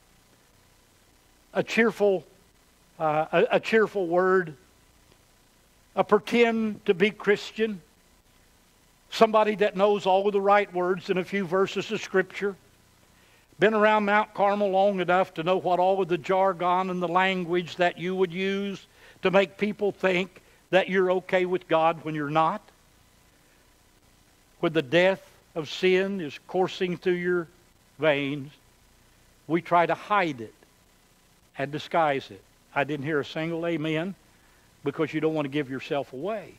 a cheerful, uh, a, a cheerful word, a pretend to be Christian. Somebody that knows all of the right words and a few verses of Scripture. Been around Mount Carmel long enough to know what all of the jargon and the language that you would use to make people think that you're okay with God when you're not. When the death of sin is coursing through your veins, we try to hide it and disguise it. I didn't hear a single amen because you don't want to give yourself away.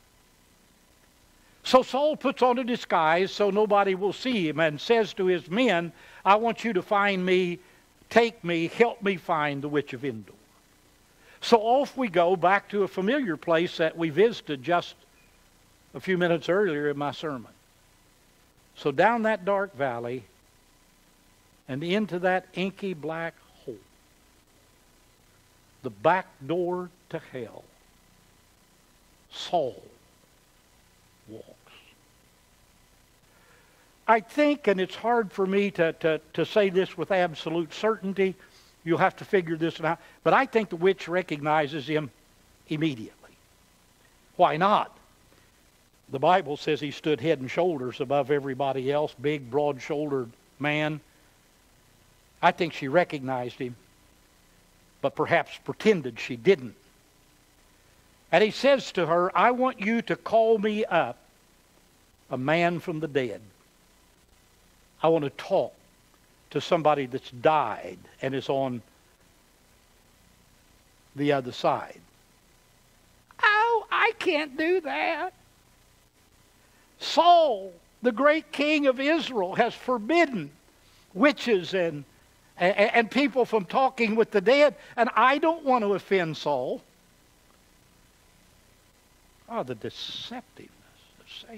So Saul puts on a disguise so nobody will see him and says to his men, I want you to find me, take me, help me find the witch of Endor. So off we go back to a familiar place that we visited just a few minutes earlier in my sermon. So down that dark valley and into that inky black hole, the back door to hell, Saul walks. I think, and it's hard for me to, to, to say this with absolute certainty, you'll have to figure this out, but I think the witch recognizes him immediately. Why not? The Bible says he stood head and shoulders above everybody else, big, broad-shouldered man. I think she recognized him, but perhaps pretended she didn't. And he says to her, I want you to call me up a man from the dead. I want to talk to somebody that's died and is on the other side. Oh, I can't do that. Saul, the great king of Israel, has forbidden witches and, and, and people from talking with the dead, and I don't want to offend Saul. Oh, the deceptiveness of Satan.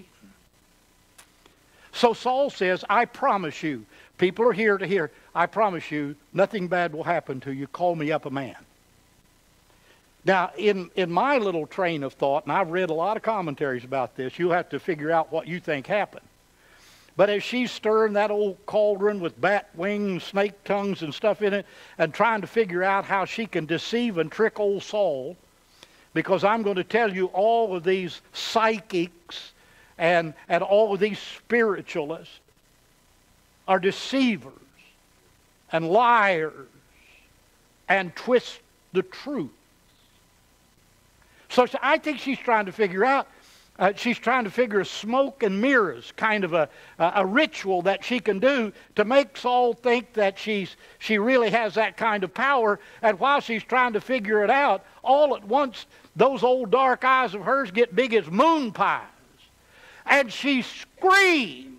So Saul says, I promise you, people are here to hear, I promise you, nothing bad will happen to you. Call me up a man. Now, in, in my little train of thought, and I've read a lot of commentaries about this, you'll have to figure out what you think happened. But as she's stirring that old cauldron with bat wings, snake tongues, and stuff in it, and trying to figure out how she can deceive and trick old Saul, because I'm going to tell you all of these psychics and, and all of these spiritualists are deceivers and liars and twist the truth. So I think she's trying to figure out Uh, she's trying to figure a smoke and mirrors kind of a, a, a ritual that she can do to make Saul think that she's, she really has that kind of power. And while she's trying to figure it out, all at once, those old dark eyes of hers get big as moon pies. And she screams.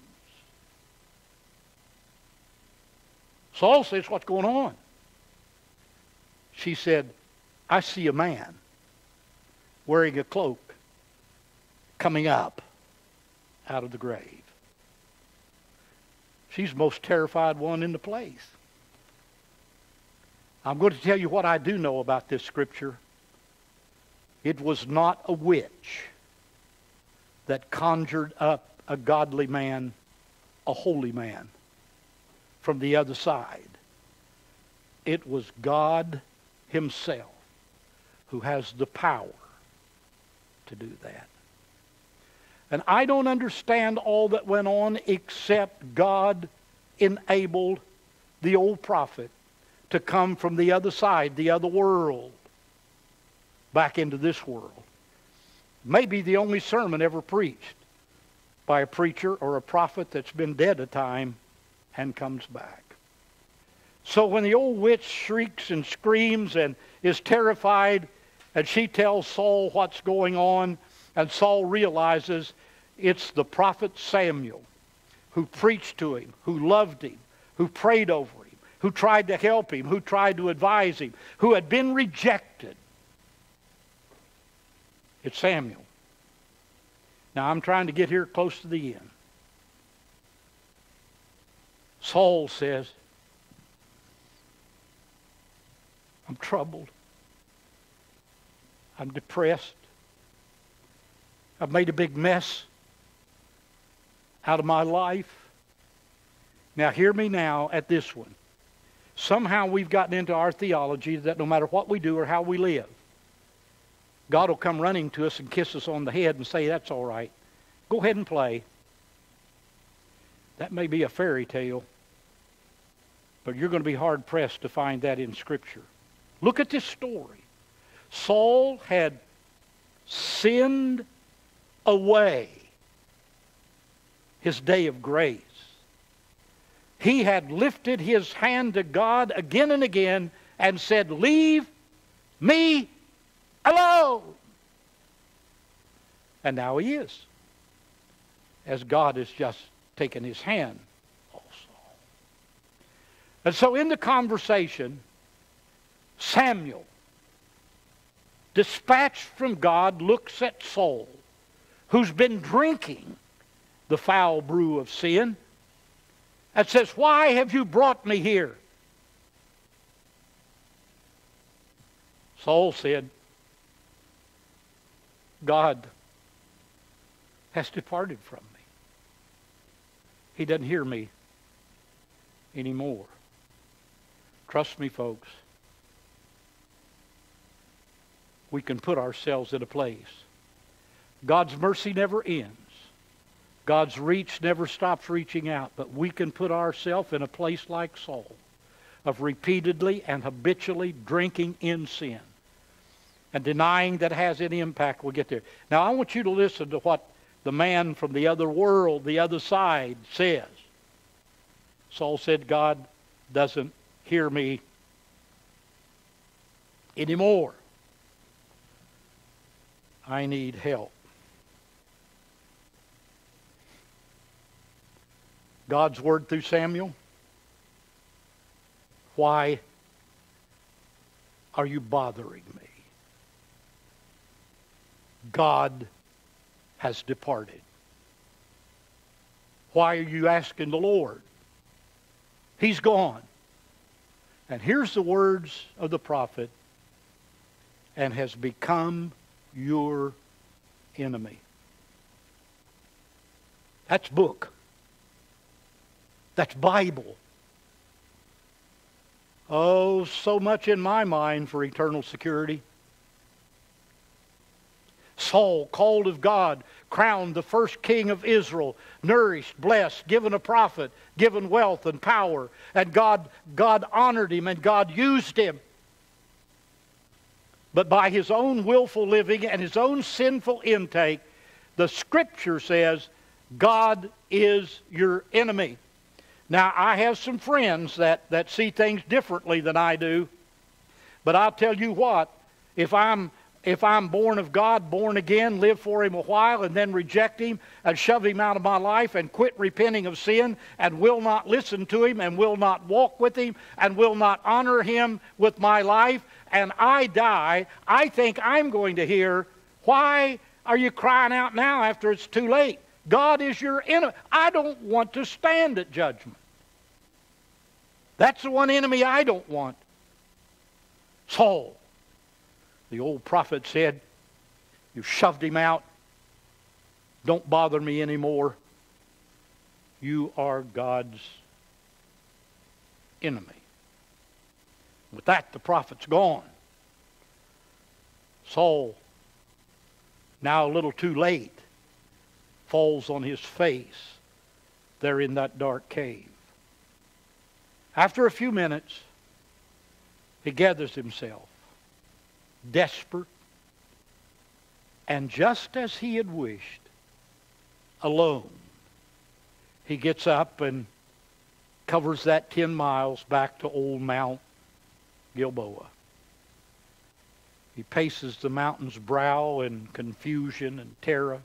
Saul says, "What's going on?" She said, "I see a man wearing a cloak coming up out of the grave." She's the most terrified one in the place. I'm going to tell you what I do know about this scripture. It was not a witch that conjured up a godly man, a holy man, from the other side. It was God Himself who has the power to do that. And I don't understand all that went on, except God enabled the old prophet to come from the other side, the other world, back into this world. Maybe the only sermon ever preached by a preacher or a prophet that's been dead a time and comes back. So when the old witch shrieks and screams and is terrified, and she tells Saul what's going on, and Saul realizes it's the prophet Samuel who preached to him, who loved him, who prayed over him, who tried to help him, who tried to advise him, who had been rejected. It's Samuel. Now I'm trying to get here close to the end. Saul says, "I'm troubled. I'm depressed. I've made a big mess out of my life." Now hear me now at this one. Somehow we've gotten into our theology that no matter what we do or how we live, God will come running to us and kiss us on the head and say, "That's all right. Go ahead and play." That may be a fairy tale, but you're going to be hard-pressed to find that in Scripture. Look at this story. Saul had sinned away his day of grace. He had lifted his hand to God again and again and said, "Leave me alone." And now he is, as God has just taken his hand also. And so in the conversation, Samuel, dispatched from God, looks at Saul, who's been drinking the foul brew of sin, and says, "Why have you brought me here?" Saul said, "God has departed from me. He doesn't hear me anymore." Trust me, folks. We can put ourselves in a place. God's mercy never ends. God's reach never stops reaching out. But we can put ourselves in a place like Saul, of repeatedly and habitually drinking in sin and denying that it has any impact. We'll get there. Now I want you to listen to what the man from the other world, the other side, says. Saul said, "God doesn't hear me anymore. I need help." God's word through Samuel. "Why are you bothering me? God has departed. Why are you asking the Lord? He's gone." And here's the words of the prophet, "and has become your enemy." That's book. That's Bible. Oh, so much in my mind for eternal security. Saul, called of God, crowned the first king of Israel, nourished, blessed, given a prophet, given wealth and power, and God, God honored him and God used him. But by his own willful living and his own sinful intake, The Scripture says God is your enemy. Now, I have some friends that, that see things differently than I do. But I'll tell you what, if I'm, if I'm born of God, born again, live for Him a while, and then reject Him and shove Him out of my life and quit repenting of sin and will not listen to Him and will not walk with Him and will not honor Him with my life, and I die, I think I'm going to hear, why are you crying out now after it's too late? God is your enemy. I don't want to stand at judgment. That's the one enemy I don't want. Saul, the old prophet said, you shoved him out. Don't bother me anymore. You are God's enemy. With that, the prophet's gone. Saul, now a little too late, falls on his face there in that dark cave. After a few minutes, he gathers himself, desperate, and just as he had wished, alone, he gets up and covers that ten miles back to old Mount Gilboa. He paces the mountain's brow in confusion and terror.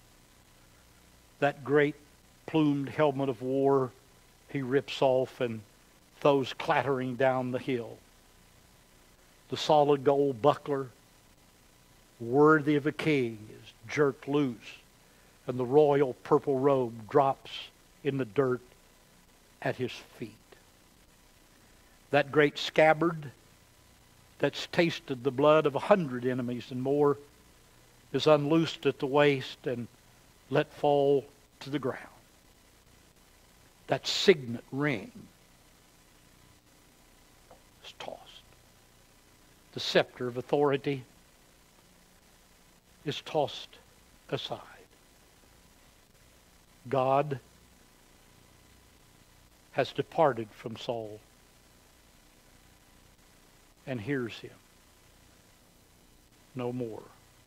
That great plumed helmet of war he rips off and throws clattering down the hill. The solid gold buckler, worthy of a king, is jerked loose, and the royal purple robe drops in the dirt at his feet. That great scabbard that's tasted the blood of a hundred enemies and more is unloosed at the waist and let fall to the ground. That signet ring is tossed. The scepter of authority is tossed aside. God has departed from Saul and hears him no more.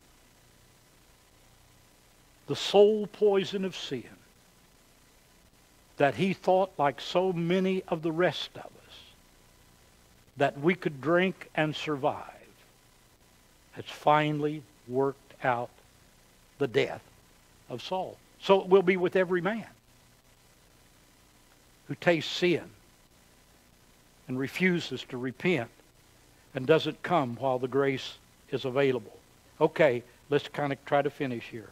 The soul poison of sin that he thought, like so many of the rest of us, that we could drink and survive, has finally worked out the death of Saul. So it will be with every man who tastes sin and refuses to repent and doesn't come while the grace is available. Okay, let's kind of try to finish here.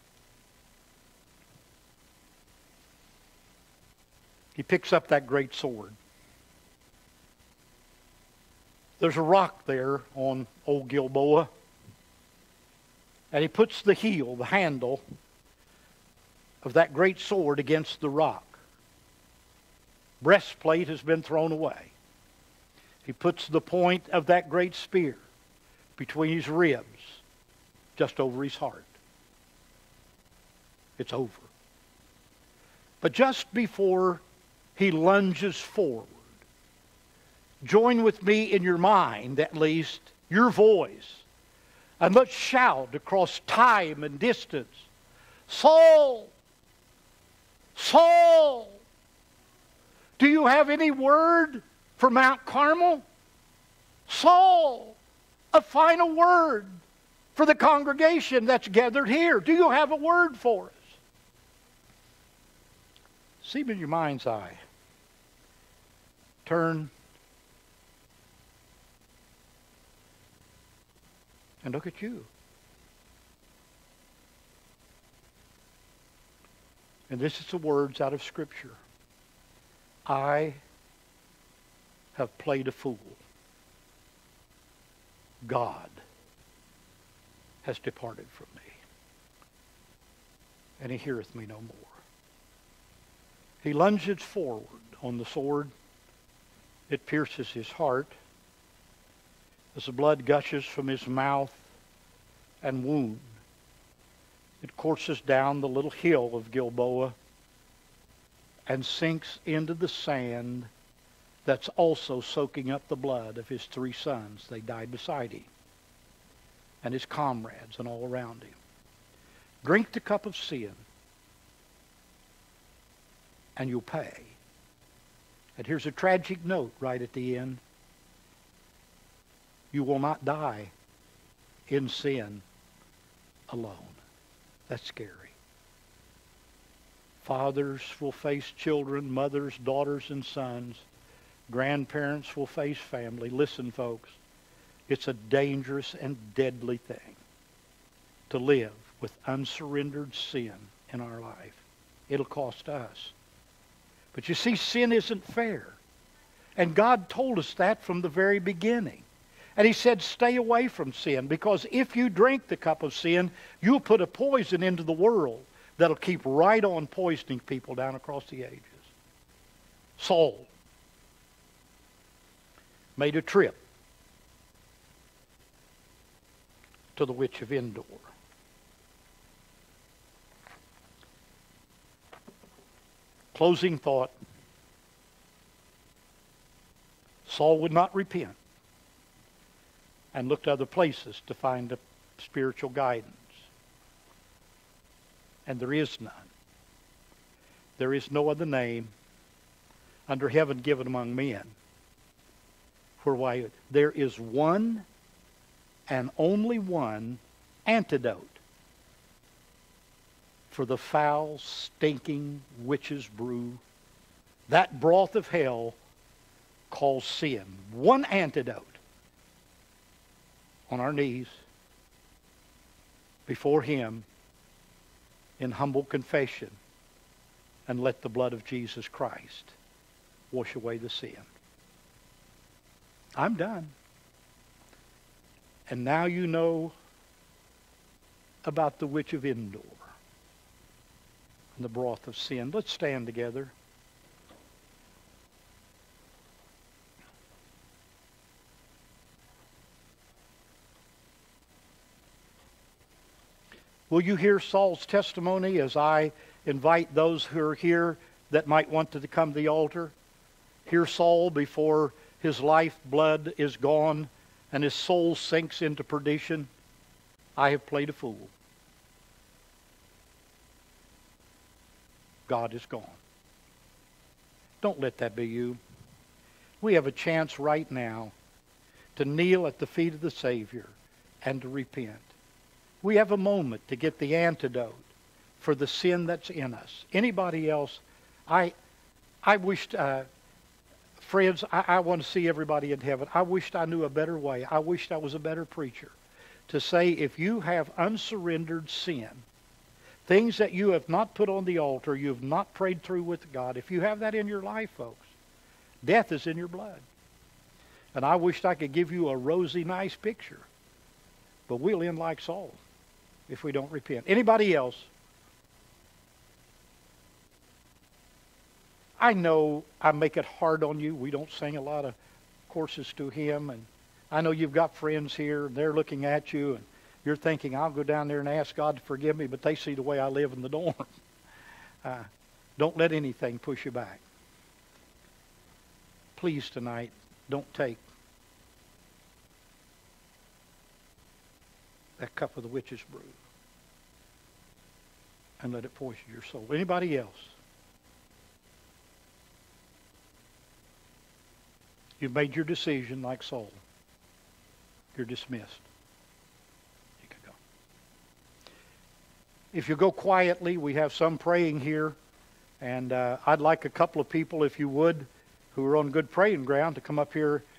He picks up that great sword. There's a rock there on old Gilboa. And he puts the heel, the handle of that great sword against the rock. Breastplate has been thrown away. He puts the point of that great spear between his ribs, just over his heart. It's over. But just before he lunges forward, join with me in your mind, at least, your voice, and let's shout across time and distance, Saul! Saul! Do you have any word for Mount Carmel? Saul! A final word for the congregation that's gathered here. Do you have a word for us? See him in your mind's eye. Turn and look at you. And this is the words out of Scripture. I have played a fool. God has departed from me, and he heareth me no more. He lunges forward on the sword. It pierces his heart as the blood gushes from his mouth and wound. It courses down the little hill of Gilboa and sinks into the sand that's also soaking up the blood of his three sons. They died beside him, and his comrades and all around him. Drink the cup of sin, and you'll pay. And here's a tragic note right at the end. You will not die in sin alone. That's scary. Fathers will face children, mothers, daughters, and sons. Grandparents will face family. Listen, folks, it's a dangerous and deadly thing to live with unsurrendered sin in our life. It'll cost us. But you see, sin isn't fair. And God told us that from the very beginning. And he said, stay away from sin, because if you drink the cup of sin, you'll put a poison into the world that'll keep right on poisoning people down across the ages. Saul made a trip to the witch of Endor. Closing thought. Saul would not repent and looked other places to find a spiritual guidance. And there is none. There is no other name under heaven given among men whereby there is one and only one antidote for the foul, stinking witch's brew, that broth of hell called sin. One antidote. On our knees before him in humble confession, and let the blood of Jesus Christ wash away the sin. I'm done. And now you know about the witch of Endor and the broth of sin. Let's stand together. Will you hear Saul's testimony as I invite those who are here that might want to come to the altar? Hear Saul before his life blood is gone and his soul sinks into perdition. I have played a fool. God is gone. Don't let that be you. We have a chance right now to kneel at the feet of the Savior and to repent. We have a moment to get the antidote for the sin that's in us. Anybody else? I I wished, uh, friends, I, I want to see everybody in heaven. I wished I knew a better way. I wished I was a better preacher to say if you have unsurrendered sin, things that you have not put on the altar, you have not prayed through with God, if you have that in your life, folks, death is in your blood. And I wished I could give you a rosy, nice picture. But we'll end like Saul if we don't repent. Anybody else? I know I make it hard on you. We don't sing a lot of courses to him. And I know you've got friends here, and they're looking at you, and you're thinking, I'll go down there and ask God to forgive me, but they see the way I live in the dorm. Uh, don't let anything push you back. Please tonight, don't take that cup of the witch's brew and let it poison your soul. Anybody else? You've made your decision like Saul. You're dismissed. You can go. If you go quietly, we have some praying here, and uh, I'd like a couple of people, if you would, who are on good praying ground, to come up here